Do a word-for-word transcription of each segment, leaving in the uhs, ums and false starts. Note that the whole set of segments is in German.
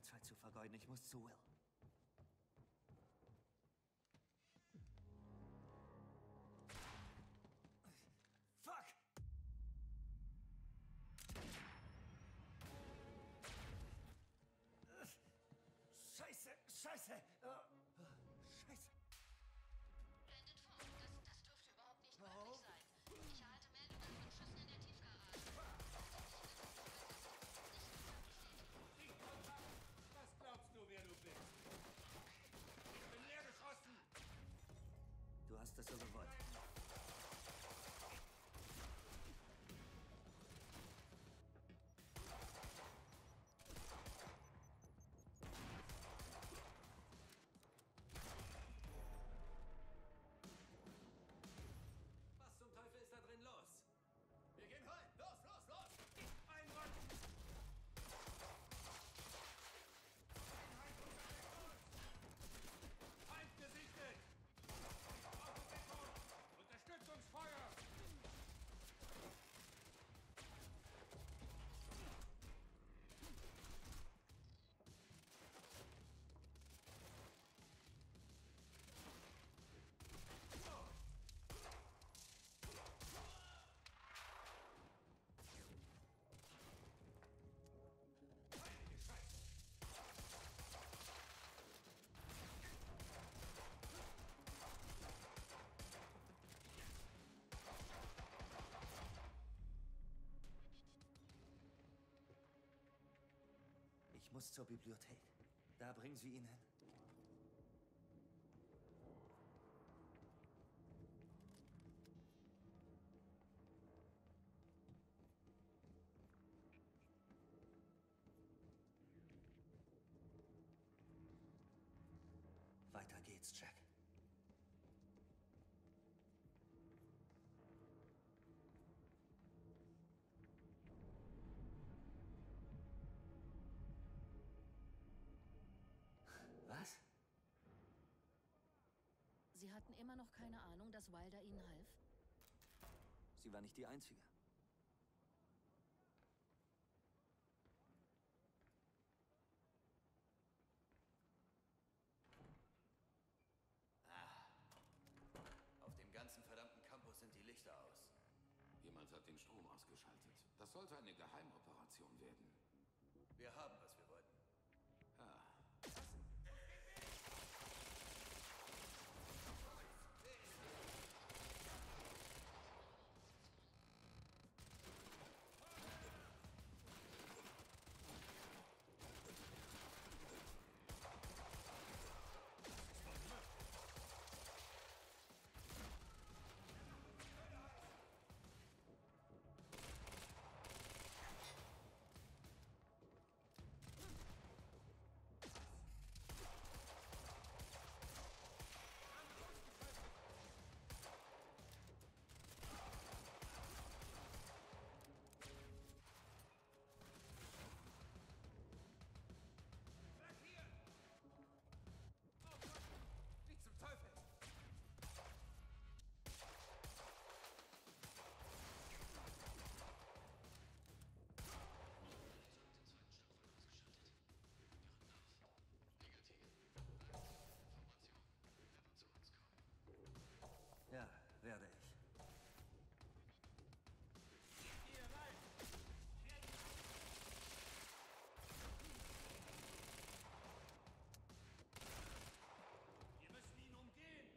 Zeit zu vergeuden, ich muss zu Will. Fuck! Scheiße, scheiße! Oh, scheiße! Blendet Funk, das, das dürfte überhaupt nicht möglich sein. Ich erhalte Meldungen von Schüssen in der Tiefgarage. Ich Kontakt! Was glaubst du, wer du bist? Ich bin leer geschossen! Du hast es so gewollt. Was zum Teufel ist da drin los? Wir gehen rein! Los, los, los! Einrollen! Einheit unter uns! Feind gesichtet! Autodeckung! Unterstützungsfeuer! Ich muss zur Bibliothek. Da bringen Sie ihn hin. Weiter geht's, Jack. Was? Sie hatten immer noch keine Ahnung, dass Wilder Ihnen half? Sie war nicht die Einzige. Auf dem ganzen verdammten Campus sind die Lichter aus. Jemand hat den Strom ausgeschaltet. Das sollte eine Geheimoperation werden. Wir haben, was wir wollten. Ja. Zum Teufel! Ja, werde ich. Hier rein! Wir müssen ihn umgehen!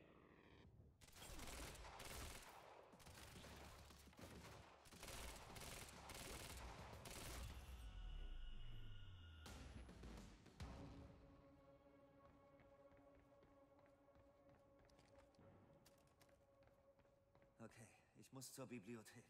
Okay, ich muss zur Bibliothek.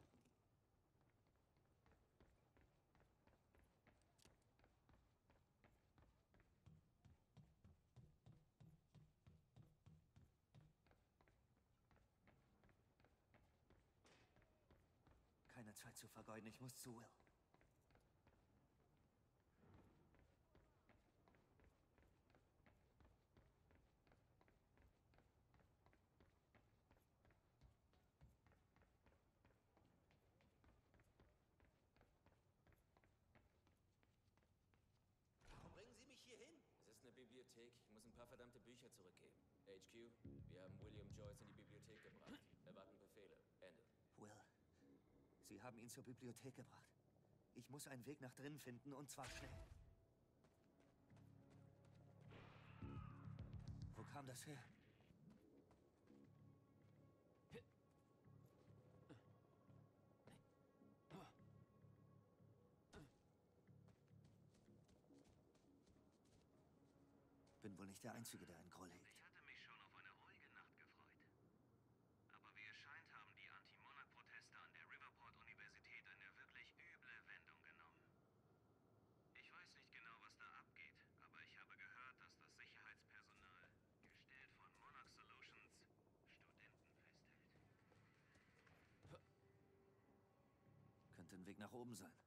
Keine Zeit zu vergeuden, ich muss zu Will. Bringen Sie paar verdammte Bücher zurückgeben. H Q, wir haben William Joyce in die Bibliothek gebracht. Erwarten Befehle. Ende. Will, Sie haben ihn zur Bibliothek gebracht. Ich muss einen Weg nach drinnen finden, und zwar schnell. Wo kam das her? Bin wohl nicht der Einzige, der einen Groll hegt. Ich hatte mich schon auf eine ruhige Nacht gefreut. Aber wie es scheint, haben die Anti-Monarch-Proteste an der Riverport-Universität eine wirklich üble Wendung genommen. Ich weiß nicht genau, was da abgeht, aber ich habe gehört, dass das Sicherheitspersonal, gestellt von Monarch Solutions, Studenten festhält. Könnte ein Weg nach oben sein.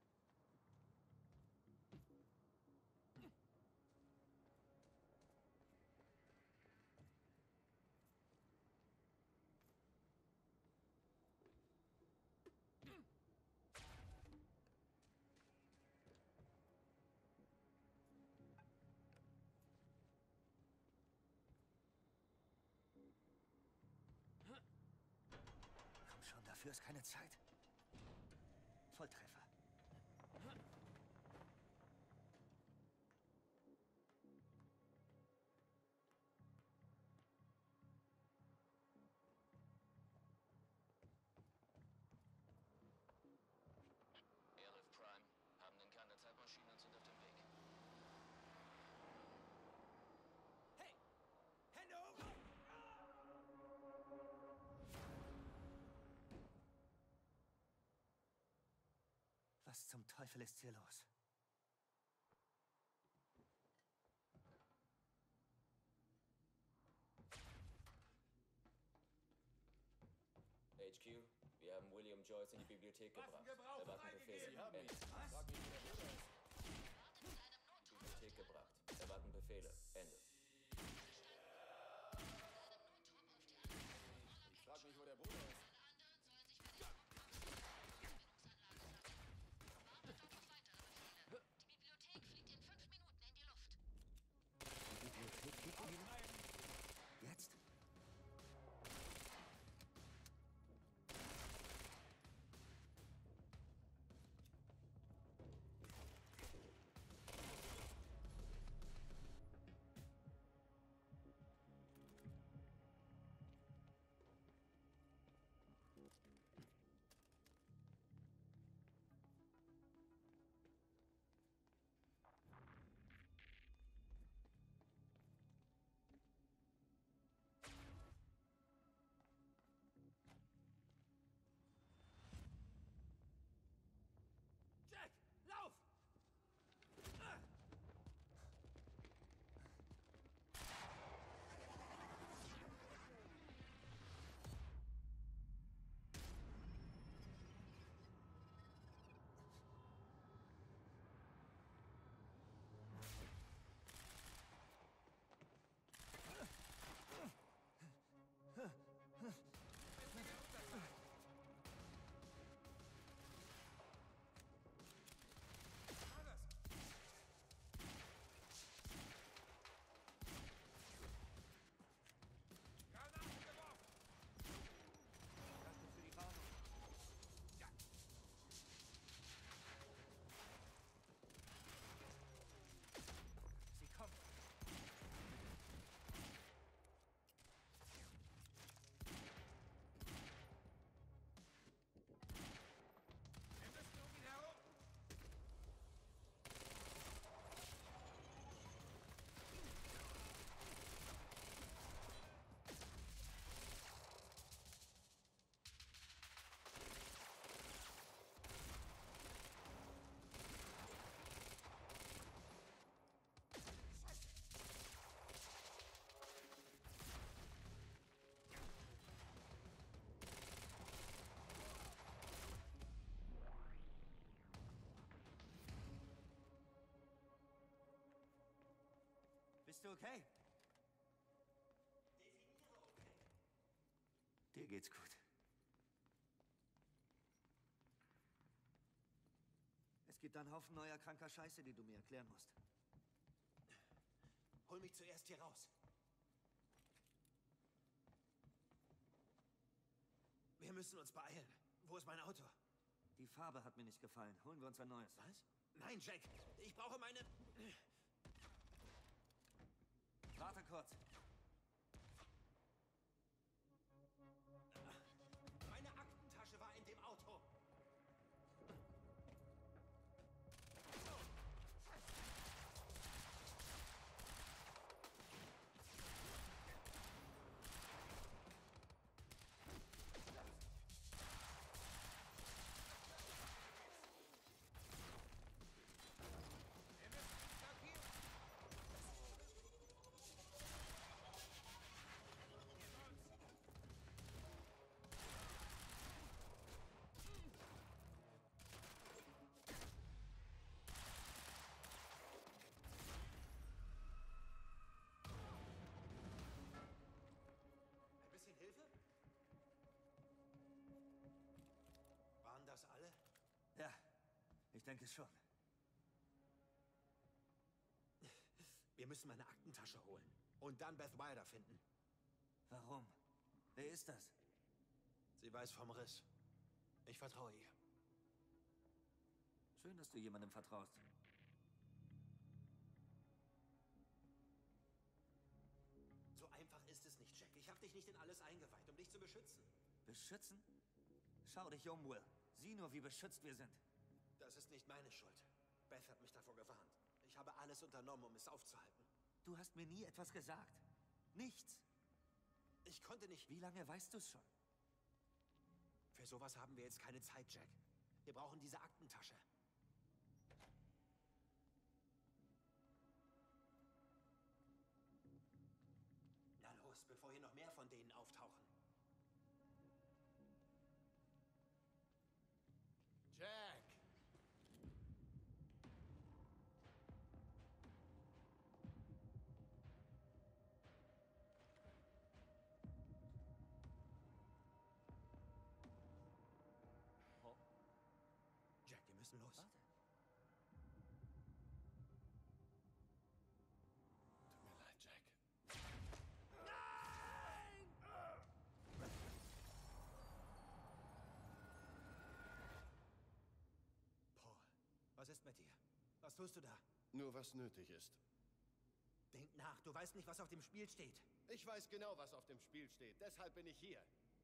Komm schon, dafür ist keine Zeit. Volltreffer. Airlift Prime, haben den Kern der Zeitmaschine und sind auf dem Weg. Hey! Hände hoch! Was zum Teufel ist hier los? H Q, wir haben William Joyce in die Bibliothek gebracht. Waffengebrauch Erwarten Befehle. freigegeben. Ende. Was? Bibliothek gebracht. Erwarten Befehle. Ende. Ich frag mich, wo der Bruder ist. Die Bibliothek fliegt in fünf Minuten in die Luft. Die Bibliothek fliegt in die Luft. Jetzt? Jack, lauf! Ah! Granaten geworfen! Danke für die Warnung. Ja. Sie kommen. Wir müssen um ihn herum. Bist du okay? Dir geht's gut. Es gibt einen Haufen neuer kranker Scheiße, die du mir erklären musst. Hol mich zuerst hier raus. Wir müssen uns beeilen. Wo ist mein Auto? Die Farbe hat mir nicht gefallen. Holen wir uns ein neues. Was? Nein, Jack. Ich brauche meine... Warte kurz. Meine Aktentasche war in dem Auto. Das alle? Ja, ich denke schon. Wir müssen meine Aktentasche holen. Und dann Beth Wilder finden. Warum? Wer ist das? Sie weiß vom Riss. Ich vertraue ihr. Schön, dass du jemandem vertraust. So einfach ist es nicht, Jack. Ich habe dich nicht in alles eingeweiht, um dich zu beschützen. Beschützen? Schau dich um, Will. Sieh nur, wie beschützt wir sind. Das ist nicht meine Schuld. Beth hat mich davor gewarnt. Ich habe alles unternommen, um es aufzuhalten. Du hast mir nie etwas gesagt. Nichts. Ich konnte nicht... Wie lange weißt du es schon? Für sowas haben wir jetzt keine Zeit, Jack. Wir brauchen diese Aktentasche. Na los, bevor hier noch mehr von denen auftauchen. Jack! Oh. Jack, wir müssen los. Warte. Tut mir leid, Jack. Was ist mit dir? Was tust du da? Nur was nötig ist. Denk nach, du weißt nicht, was auf dem Spiel steht. Ich weiß genau, was auf dem Spiel steht. Deshalb bin ich hier.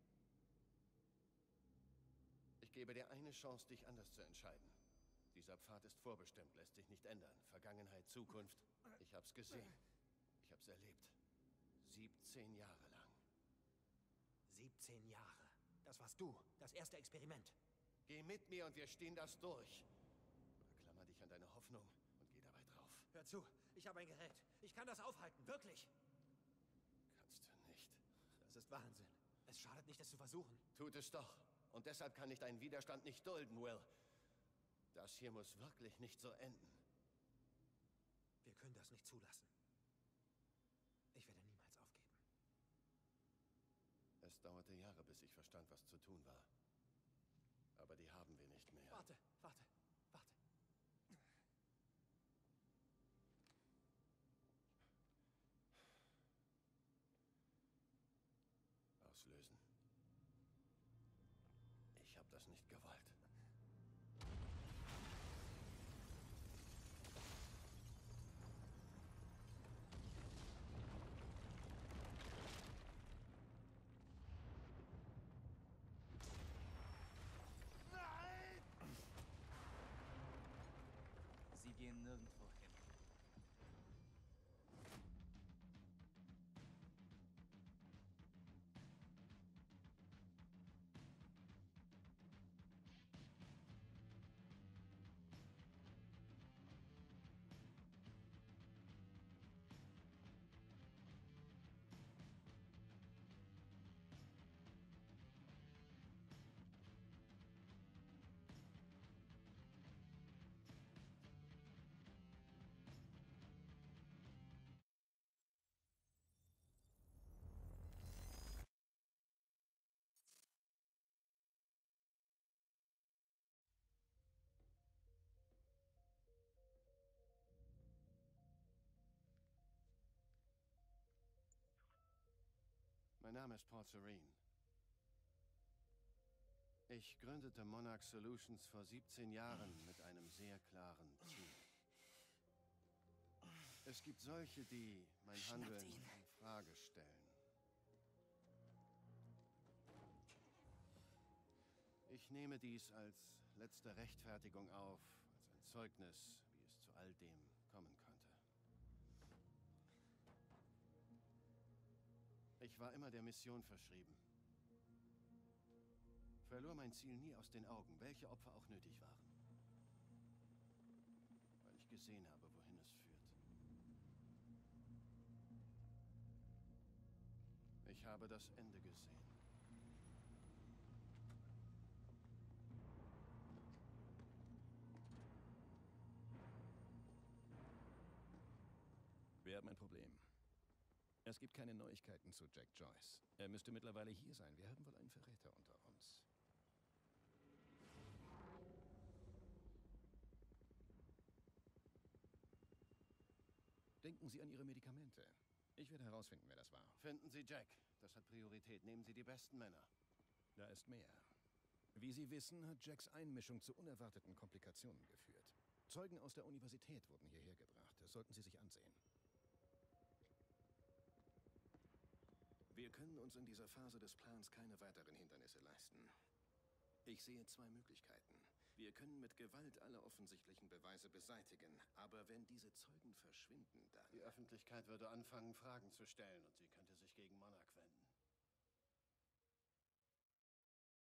Ich gebe dir eine Chance, dich anders zu entscheiden. Dieser Pfad ist vorbestimmt, lässt sich nicht ändern. Vergangenheit, Zukunft. Ich hab's gesehen. Ich hab's erlebt. siebzehn Jahre lang. siebzehn Jahre. Das warst du. Das erste Experiment. Geh mit mir und wir stehen das durch. Klammer dich an deine Hoffnung und geh dabei drauf. Hör zu, ich habe ein Gerät. Ich kann das aufhalten, wirklich. Kannst du nicht. Das ist Wahnsinn. Es schadet nicht, es zu versuchen. Tut es doch. Und deshalb kann ich deinen Widerstand nicht dulden, Will. Das hier muss wirklich nicht so enden. Wir können das nicht zulassen. Ich werde niemals aufgeben. Es dauerte Jahre, bis ich verstand, was zu tun war. Aber die haben wir nicht mehr. Warte, warte, warte. Auslösen. Ich habe das nicht gewollt. Sie gehen nirgendwo hin. Name ist Port Serene. Ich gründete Monarch Solutions vor siebzehn Jahren mit einem sehr klaren Ziel. Es gibt solche, die mein Handeln in Frage stellen. Ich nehme dies als letzte Rechtfertigung auf, als ein Zeugnis, wie es zu all dem kommen könnte. Ich war immer der Mission verschrieben. Verlor mein Ziel nie aus den Augen, welche Opfer auch nötig waren. Weil ich gesehen habe, wohin es führt. Ich habe das Ende gesehen. Wir haben ein Problem. Es gibt keine Neuigkeiten zu Jack Joyce. Er müsste mittlerweile hier sein. Wir haben wohl einen Verräter unter uns. Denken Sie an Ihre Medikamente. Ich werde herausfinden, wer das war. Finden Sie Jack. Das hat Priorität. Nehmen Sie die besten Männer. Da ist mehr. Wie Sie wissen, hat Jacks Einmischung zu unerwarteten Komplikationen geführt. Zeugen aus der Universität wurden hierher gebracht. Das sollten Sie sich ansehen. Wir können uns in dieser Phase des Plans keine weiteren Hindernisse leisten. Ich sehe zwei Möglichkeiten. Wir können mit Gewalt alle offensichtlichen Beweise beseitigen, aber wenn diese Zeugen verschwinden, dann... Die Öffentlichkeit würde anfangen, Fragen zu stellen und Sie können